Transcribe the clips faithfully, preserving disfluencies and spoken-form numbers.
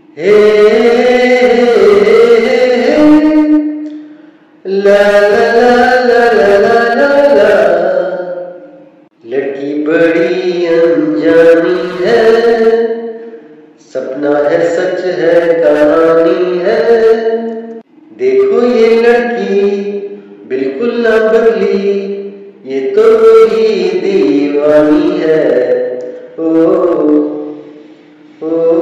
हे ला ला ला ला ला ला ला। लड़की बड़ी अनजानी है, सपना है सच है कहानी है। देखो ये लड़की बिल्कुल ना बदली, ये तो वही दीवानी है। ओ ओ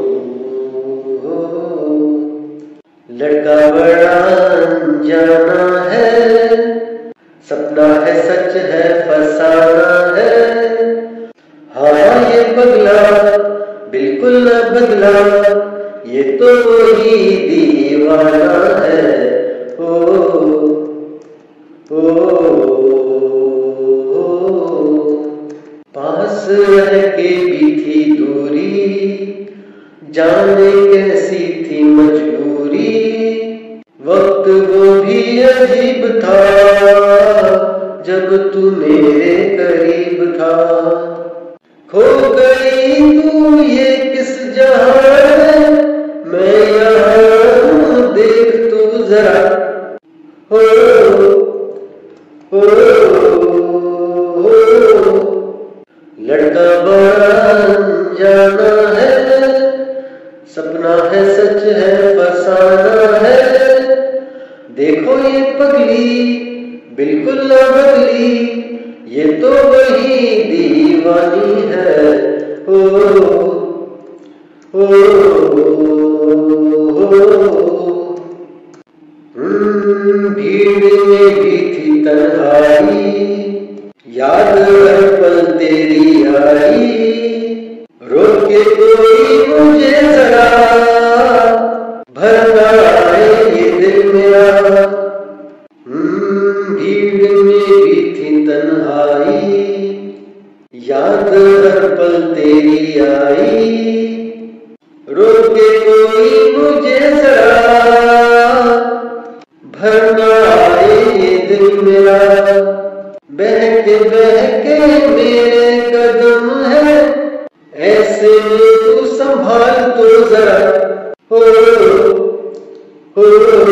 लड़का बड़ा अनजाना है, सपना है सच है फसाना है। हाँ ये पगला बिल्कुल न बदला, ये तो वही दीवाना है। ओ ओ पास रह के भी थी दूरी, जाने कैसी थी मजबूरी। वक्त वो भी अजीब था, जब तू मेरे करीब था। खो गई तू ये किस जहां, मैं यहाँ हूँ देख तू जरा। हो हो लड़का बड़ा अनजाना है, सपना है सच है फसाना है। देखो ये पगली बिल्कुल ना बदली, ये तो वही दीवानी है। ओ ओ भीड़ में भी थी तन्हाई, याद हर पल तेरी आई। रोके कोई मुझे जरा, भरना आए ये दिल मेरा। भीड़ में भी थी तन्हाई, याद हर पल तेरी आई। रोके कोई मुझे जरा, भरना आए ये दिल मेरा। बहके बहके मेरे कदम है, ऐसे में तू संभाल तो जरा। हो हो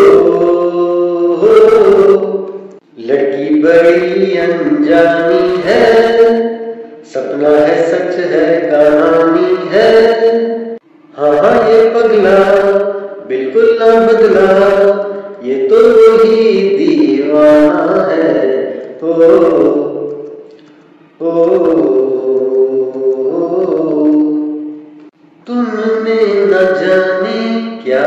हो लड़की बड़ी अनजानी है, सपना है सच है कहानी है। हाँ हाँ ये पगला बिल्कुल ना बदला, ये तो वही दीवाना है। ओ ओ तुमने न जाने क्या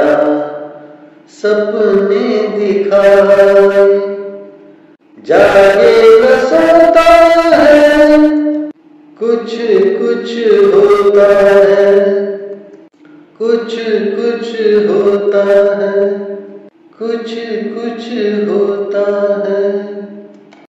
सपने दिखाए, जागे न सोता है, कुछ कुछ होता है, कुछ कुछ होता है, कुछ कुछ होता है।